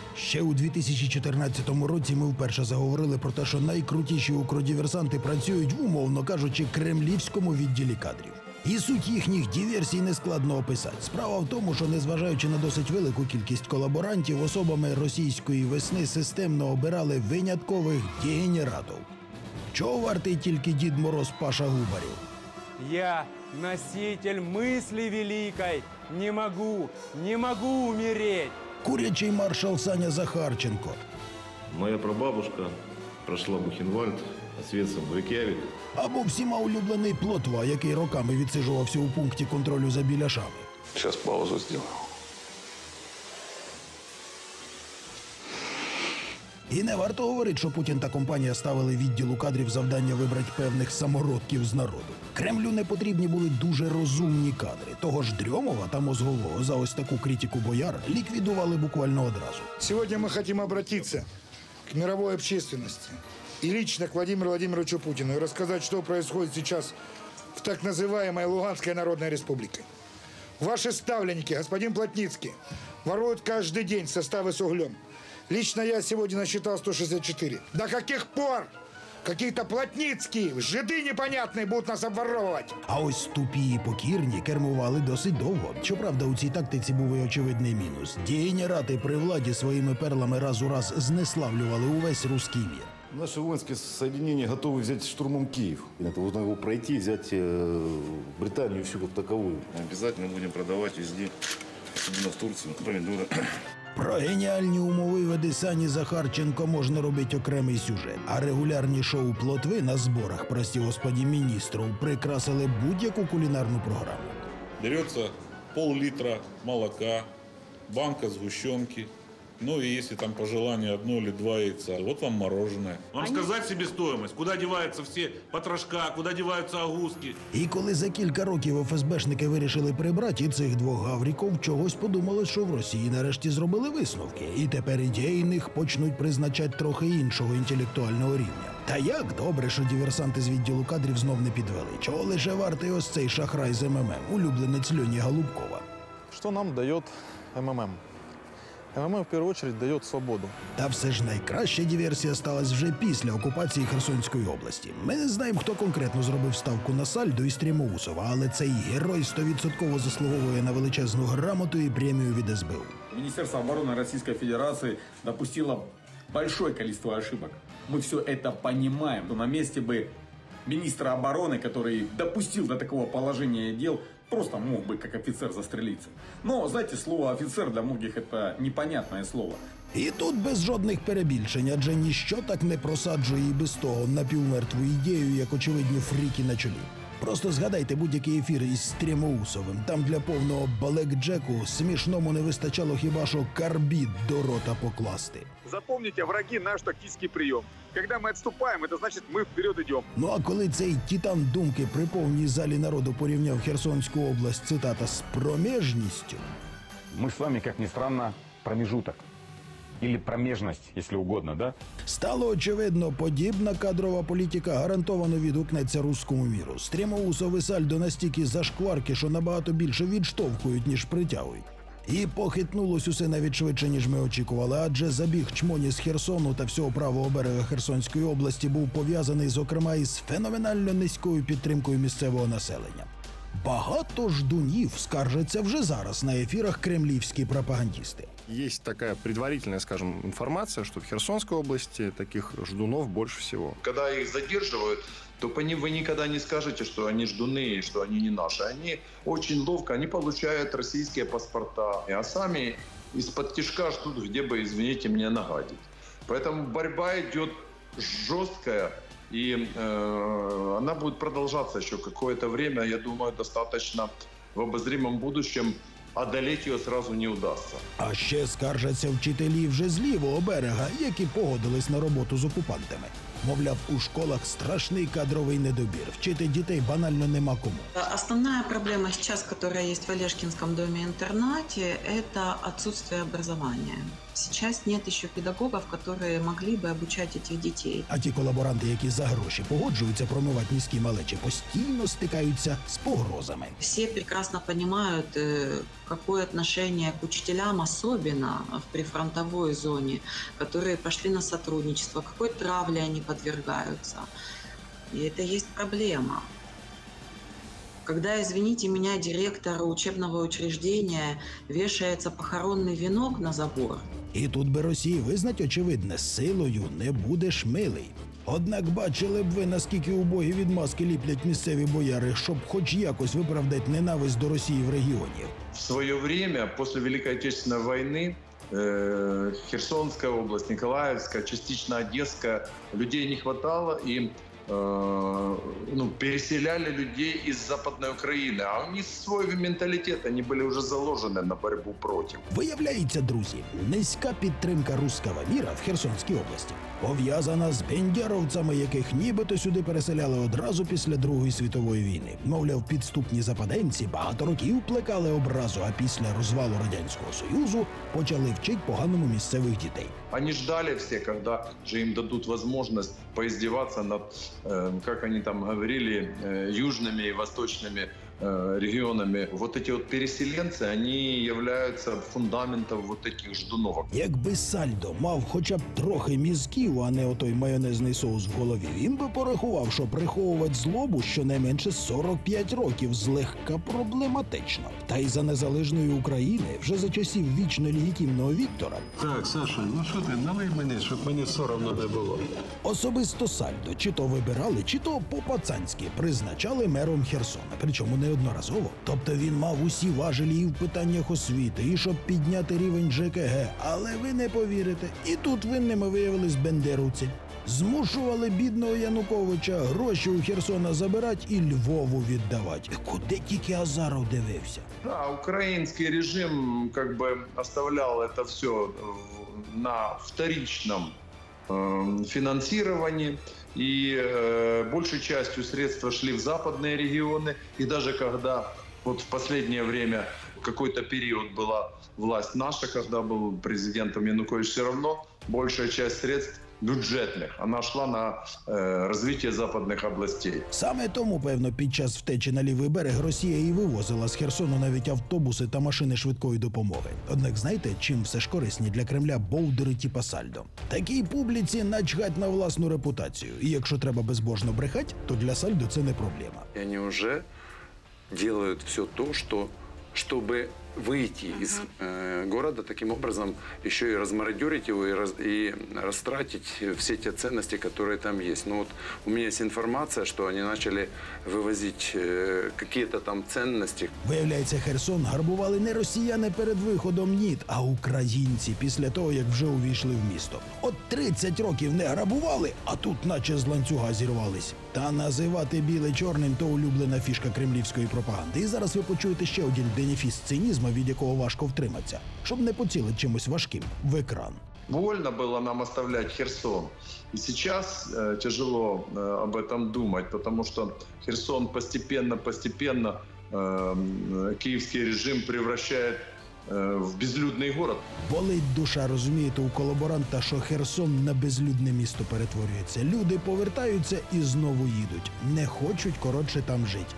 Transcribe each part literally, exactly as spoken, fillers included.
Ще у дві тисячі чотирнадцятому році ми вперше заговорили про те, що найкрутіші укродиверсанти працюють в, умовно кажучи, кремлівському відділі кадрів. І суть їхніх диверсій нескладно описати. Справа в тому, що незважаючи на досить велику кількість колаборантів, особами російської весни системно обирали виняткових дегенератів. Чого вартий тільки Дід Мороз Паша Губарів? Я носитель мысли великой, не могу, не могу умереть. Курячий маршал Саня Захарченко. Моя прабабушка пройшла Бухенвальд, Освенцим, Рейк'явік. Або всіма улюблений Плотва, який роками відсиджувався у пункті контролю за Біляшами. Зараз паузу зроблю. І не варто говорити, що Путін та компанія ставили відділу кадрів завдання вибрати певних самородків з народу. Кремлю не потрібні були дуже розумні кадри. Того ж Дрьомова та Мозгового за ось таку критику бояр ліквідували буквально одразу. Сегодня мы хотим обратиться к мировой общественности и лично к Владимиру Владимировичу Путину и рассказать, что происходит сейчас в так называемой Луганской Народной Республике. Ваши ставленники, господин Плотницкий, воруют каждый день составы с углем. Лично я сегодня насчитал сто шестьдесят четыре. До каких пор какие-то Плотницкие, жиды непонятные будут нас обворовывать? А ось тупі і покірні кермували досить довго. Щоправда, у цій тактиці був і очевидний мінус. Дегенерати при владі своїми перлами раз у раз знеславлювали увесь руський мір. Наши воинские соединения готовы взять штурмом Киев. Это нужно его пройти, взять э, Британию всю как таковую. Обязательно будем продавать везде, особенно в Турцию, помидоры. Про геніальні умови веди Сані Захарченко можна робити окремий сюжет. А регулярні шоу Плотви на зборах, прості господі міністрів, прикрасили будь-яку кулінарну програму. Берется пол-литра молока, банка сгущенки, ну и если там по желанию одно или два яйца. Вот вам мороженое. Вам Они... сказать себестоимость, куда деваются все потрошка, куда деваются агузки. І коли за кілька років еф ес бешники вирішили прибрати і цих двох гавріків, чогось подумали, що в Росії нарешті зробили висновки. І тепер ідейних почнуть призначати трохи іншого інтелектуального рівня. Та як добре, що диверсанти з відділу кадрів знов не підвели. Чого лише вартий ось цей шахрай з ем ем ем, улюбленець Льоні Голубкова. Що нам дає ем ем ем? ем ем ем в першу чергу дає свободу. Та все ж найкраща диверсія сталася вже після окупації Херсонської області. Ми не знаємо, хто конкретно зробив ставку на Сальдо і Стрімоусова, але цей герой сто відсотків заслуговує на величезну грамоту і премію від ес бе у. Министерство обороны Российской Федерации допустило большое количество ошибок. Мы все это понимаем. На месте бы министра обороны, который допустил до такого положения дел, просто мог бы как офицер застрелиться. Но, знаете, слово «офицер» для многих это непонятное слово. І тут без жодних перебільшень, адже ніщо так не просаджує і без того напівмертву ідею, як очевидні фріки на чолі. Просто згадайте будь-який ефір із Стрімоусовим. Там для повного блекджеку смішному не вистачало хіба що карбід до рота покласти. Запомните, враги, наш тактический прием. Когда мы отступаем, это значит, мы вперед идем. Ну а коли цей титан думки при повній залі народу порівняв Херсонську область, цитата, з промежністю. Мы с вами, как ни странно, промежуток. Или промежность, если угодно, да? Стало очевидно, подібна кадрова політика гарантовано відгукнеться руському міру. Стрімоусов і Сальдо настільки зашкварки, що набагато більше відштовхують, ніж притягують. І похитнулось усе навіть швидше, ніж ми очікували, адже забіг чмоні з Херсону та всього правого берега Херсонської області був пов'язаний, зокрема, із феноменально низькою підтримкою місцевого населення. Багато ждунів скаржаться вже зараз на ефірах кремлівські пропагандисты. Есть такая предварительная, скажем, информация, что в Херсонской области таких ждунов больше всего. Когда их задерживают, то по ним вы никогда не скажете, что они ждуны и что они не наши. Они очень ловко, они получают российские паспорта, а сами из-под тишка ждут, где бы, извините меня, нагадить. Поэтому борьба идет жесткая. И э, она будет продолжаться еще какое-то время. Я думаю, достаточно в обозримом будущем одолеть ее сразу не удастся. А ще скаржаться вчителі вже з лівого берега, які погодились на роботу з окупантами. Мовляв, у школах страшний кадровий недобір. Вчити дітей банально нема кому. Основная проблема сейчас, которая есть в Олешкинском доме-интернате, это отсутствие образования. Сейчас нет еще педагогов, которые могли бы обучать этих детей. А ті колаборанти, які за гроші погоджуються промивати міські малечі, постійно стикаються з погрозами. Все прекрасно понимают, какое отношение к учителям, особенно в прифронтовой зоне, которые пошли на сотрудничество, какой травле они подвергаются. И это есть проблема. Когда, извините меня, директору учебного учреждения вешается похоронный венок на забор. І тут би Росії визнать очевидне, силою не будеш милий. Однак бачили б ви, наскільки убогі відмазки ліплять місцеві бояри, щоб хоч якось виправдати ненависть до Росії в регіоні. В свое время, после Великой Отечественной войны, э, Херсонская область, Николаевская, частично Одесская, людей не хватало, и э, ну, переселяли людей из Западной Украины. А у них свой менталитет, они были уже заложены на борьбу против. Виявляється, друзі, низька підтримка русского міра в Херсонській області пов'язана з бендеровцями, яких нібито сюди переселяли одразу після Другої світової війни. Мовляв, підступні западенці багато років плекали образу, а після розвалу Радянського Союзу почали вчити поганому місцевих дітей. Они ждали все, когда же им дадут возможность поиздеваться над, э, как они там говорили, э, южными и восточными э, регионами. Вот эти вот переселенцы, они являются фундаментом вот этих ждунов. Якби Сальдо мав хоча б трохи мізків, а не отой майонезний соус в голові, він би порахував, що приховувати злобу щонайменше сорок п'ять років злегка проблематично. Та й за незалежної України вже за часів вічно легітимного Віктора. Так, Саша, ну що ти, налий мені, щоб мені соромно не було. Особисто Сальдо чи то вибирали, чи то по-пацанськи призначали мером Херсона, причому неодноразово. Тобто він мав усі важелі і в питаннях освіти, і щоб підняти рівень ЖКГ. Але ви не повірите, і тут винними виявились бендеровці. Змушували бідного Януковича гроші у Херсона забирати і Львову віддавати. Куди тільки Азаров дивився? Да, украинский режим как бы оставлял это все на вторичном э, финансировании, и э, большей частью средства шли в западные регионы, и даже когда вот в последнее время какой-то период была власть наша, когда был президентом Янукович, все равно большая часть средств бюджетних, вона йшла на е, розвиття западних областей. Саме тому, певно, під час втечі на лівий берег Росія і вивозила з Херсону навіть автобуси та машини швидкої допомоги. Однак знаєте, чим все ж корисні для Кремля болдери типа Сальдо? Такій публіці начхать на власну репутацію. І якщо треба безбожно брехать, то для Сальдо це не проблема. І вони вже роблять все те, що, щоб выйти uh-huh. из э, города, таким образом еще и размародерить его и, раз, и растратить все те ценности, которые там есть. Ну вот у меня есть информация, что они начали вывозить э, какие-то там ценности. Виявляється, Херсон грабували не росіяни перед виходом НІТ, а українці після того, як вже увійшли в місто. От тридцять років не грабували, а тут наче з ланцюга зірвались. Та називати біле чорним – то улюблена фішка кремлівської пропаганди. І зараз ви почуєте ще один бенефіс цинізму, від якого важко втриматися, щоб не поцілити чимось важким в екран. Больно было нам оставлять Херсон. И сейчас э, тяжело э, об этом думать, потому что Херсон постепенно-постепенно э, киевский режим превращает э, в безлюдный город. Болить душа, розумієте, у колаборанта, що Херсон на безлюдне місто перетворюється. Люди повертаються і знову їдуть. Не хочуть, коротше, там жити.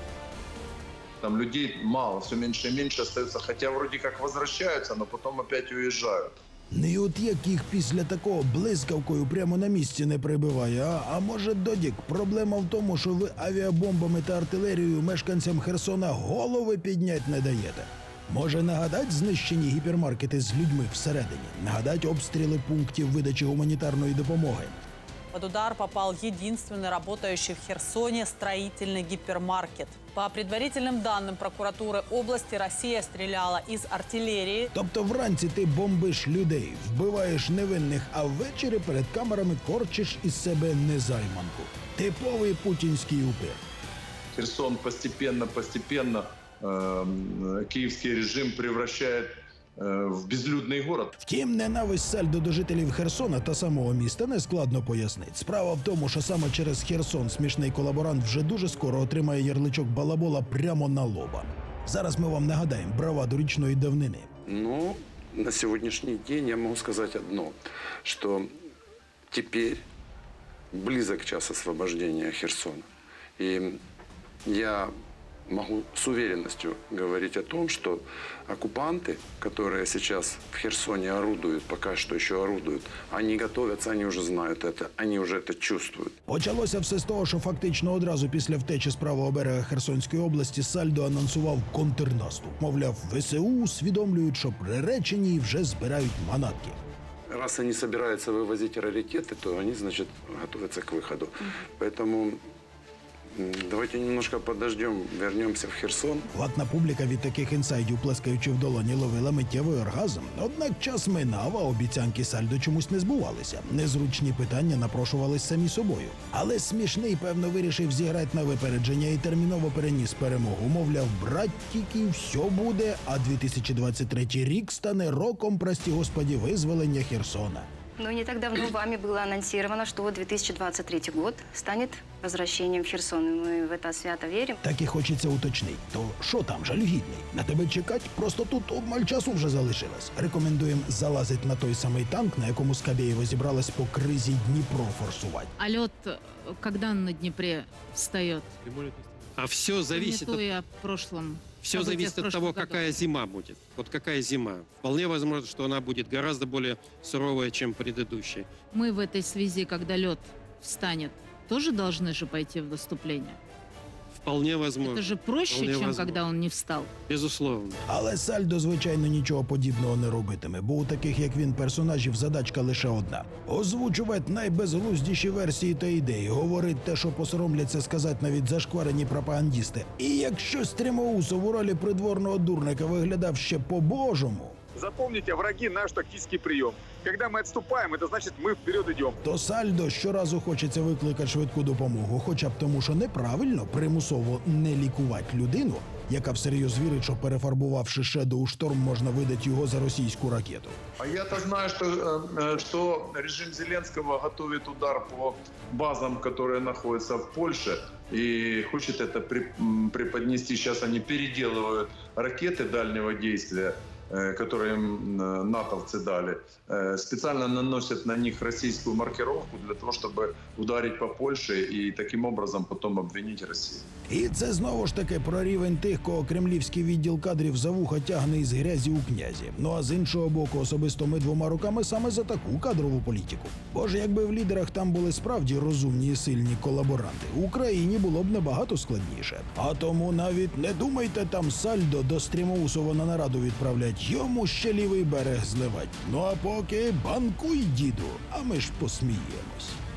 Там людей мало, все меньше и меньше остается, хотя вроде как возвращаются, но потом опять уезжают. Не от як їх після такого блискавкою прямо на місці не прибиває, а, а може, Додік, проблема в тому, що ви авіабомбами та артилерією мешканцям Херсона голови піднять не даєте. Може, нагадать знищені гіпермаркети з людьми всередині? Нагадать обстріли пунктів видачі гуманітарної допомоги? Под удар попал единственный работающий в Херсоне строительный гипермаркет. По предварительным данным прокуратуры области, Россия стреляла из артиллерии. Тобто вранці ти бомбиш людей, вбиваєш невинних, а ввечері перед камерами корчиш із себе незайманку. Типовий путінський упир. Херсон постепенно-постепенно э, киевский режим превращает э, в безлюдный город. Втім, ненависть Сальдо до жителів Херсона та самого міста не складно пояснити. Справа в тому, що саме через Херсон смішний колаборант вже дуже скоро отримає ярличок балабола прямо на лоба. Зараз ми вам нагадаємо браваду річної давнини. Ну, на сегодняшний день я могу сказать одно, что теперь близок час освобождения Херсона. И я могу с уверенностью говорить о том, что оккупанты, которые сейчас в Херсоне орудуют, пока что еще орудуют, они готовятся, они уже знают это, они уже это чувствуют. Почалося все з того, що фактично одразу після втечі з правого берега Херсонської області Сальдо анонсував контрнаступ. Мовляв, ВСУ усвідомлюють, що приречені і вже збирають манатки. Раз они собираются вывозить раритеты, то они, значит, готовятся к выходу. Поэтому давайте немножко подождем, вернемся в Херсон. Ватна публіка від таких інсайдів, плескаючи в долоні, ловила миттєвий оргазм. Однак час минав, а обіцянки Сальдо чомусь не збувалися. Незручні питання напрошувались самі собою. Але смішний, певно, вирішив зіграти на випередження і терміново переніс перемогу. Мовляв, братіки, все буде, а дві тисячі двадцять третій рік стане роком, прості господі, визволення Херсона. Но не так давно вами было анонсировано, что две тысячи двадцать третий год станет возвращением в Херсон. И мы в это свято верим. Так і хочеться уточнити. То що там, жалюгідний? На тебе чекать? Просто тут обмаль часу вже залишилось. Рекомендуємо залазити на той самий танк, на якому Скабєєва зібралась по кризі Дніпро форсувати. А лед когда на Днепре встает? А все зависит от... о прошлом. Все зависит от того, году. Какая зима будет. Вот какая зима. Вполне возможно, что она будет гораздо более суровая, чем предыдущая. Мы в этой связи, когда лед встанет, тоже должны же пойти в наступление? Вполне возможно. Это же проще, Вполне чем возможно. когда он не встал. Безусловно. Але Сальдо, звичайно, нічого подібного не робитиме, бо у таких, як він, персонажів задачка лише одна. Озвучувати найбезглуздіші версії та ідеї, говорить те, що посоромляться сказати навіть зашкварені пропагандісти. І якщо Стрімоусов у ролі придворного дурника виглядав ще по-божому, запомните, враги наш тактический прием. Когда мы отступаем, это значит мы вперед идем. то Сальдо щоразу хочеться викликати швидку допомогу, хоча б тому, що неправильно примусово не лікувати людину, яка всерйоз вірить, що перефарбувавши Шедо у шторм, можна видати його за російську ракету. А я-то знаю, что, что режим Зеленского готовит удар по базам, которые находятся в Польше, и хочет это преподнести. Сейчас они переделывают ракеты дальнего действия, которые им натовцы дали, специально наносят на них российскую маркировку для того, чтобы ударить по Польше и таким образом потом обвинить Россию. І це знову ж таки про рівень тих, кого кремлівський відділ кадрів за вуха тягне із грязі у князі. Ну а з іншого боку, особисто ми двома руками саме за таку кадрову політику. Бо ж якби в лідерах там були справді розумні і сильні колаборанти, Україні було б набагато складніше. А тому навіть не думайте там Сальдо до Стрімоусова на нараду відправлять, йому ще лівий берег зливать. Ну а поки банкуй, діду, а ми ж посміємось.